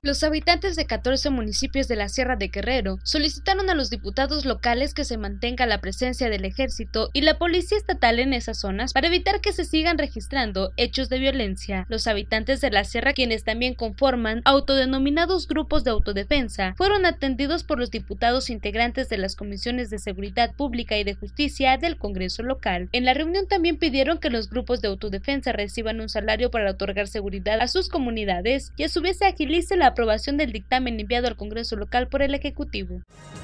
Los habitantes de 14 municipios de la Sierra de Guerrero solicitaron a los diputados locales que se mantenga la presencia del ejército y la policía estatal en esas zonas para evitar que se sigan registrando hechos de violencia. Los habitantes de la Sierra, quienes también conforman autodenominados grupos de autodefensa, fueron atendidos por los diputados integrantes de las comisiones de Seguridad Pública y de Justicia del Congreso local. En la reunión también pidieron que los grupos de autodefensa reciban un salario para otorgar seguridad a sus comunidades y a su vez se agilice la aprobación del dictamen enviado al Congreso local por el Ejecutivo.